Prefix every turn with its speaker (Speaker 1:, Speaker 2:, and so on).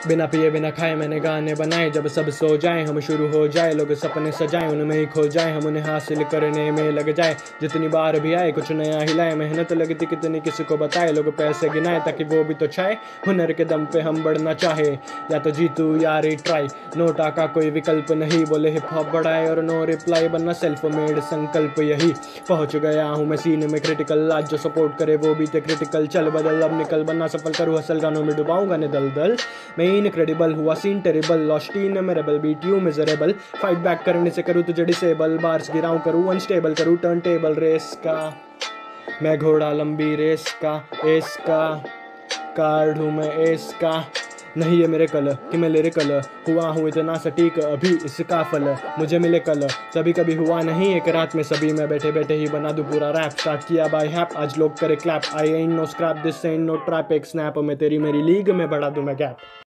Speaker 1: बिना पिए बिना खाए मैंने गाने बनाए, जब सब सो जाए हम शुरू हो जाए, लोग सपने सजाएं उनमें ही खो जाए, हम उन्हें हासिल करने में लग जाए। जितनी बार भी आए कुछ नया हिलाए, मेहनत लगती कितनी किसी को बताए, लोग पैसे गिनाए ताकि वो भी तो चाहे, हुनर के दम पे हम बढ़ना चाहे। या तो जीतू या रिट्राई, नो टाका कोई विकल्प नहीं, बोले हिप हॉप बढ़ाए और नो रिप्लाई, बनना सेल्फ मेड संकल्प यही। पहुंच गया हूँ मैं सीन में क्रिटिकल, आज जो सपोर्ट करे वो भी थे क्रिटिकल, चल बदल अब निकल, बनना सफल करूँ हसल, गानों में डुबाऊं गाने दल दल। मैं इनक्रेडिबल हुआ सीन टेरिबल, लॉस्ट इन में rebel, beat you miserable, fight back करने से करूँ तुझे डिसेबल, बार्स गिराऊं करूँ अनस्टेबल, करूँ टर्न टेबल रेस का, मैं घोड़ा लंबी रेस का, एस का कार्ड हूँ मैं एस का। नहीं है मेरे कल कि मैं लिरिकल हुआ हूँ इतना सटीक, अभी इसका फल मुझे मिले कल, कभी कभी हुआ नहीं एक रात में सभी, मैं बैठे बैठे ही बना दूँ पूरा रैप, स्टार्ट किया बाय हैप आज लोग करे clap, I and no scrap this and no trap, एक स्नैप में तेरी मेरी लीग में बढ़ा दूँ मैं गैप।